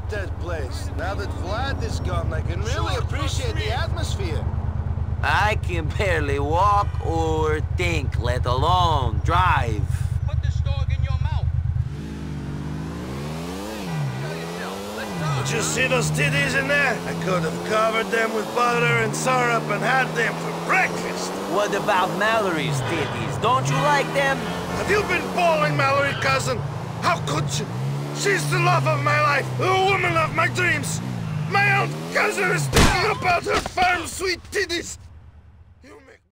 like that place. Now that Vlad is gone, I can really appreciate the atmosphere. I can barely walk or think, let alone drive. Put the dog in your mouth. Tell yourself, let's go. Did you see those titties in there? I could have covered them with butter and syrup and had them for breakfast. What about Mallory's titties? Don't you like them? Have you been bawling, Mallory, cousin? How could you? She's the love of my life, the woman of my dreams. My own cousin is thinking about her firm, sweet titties.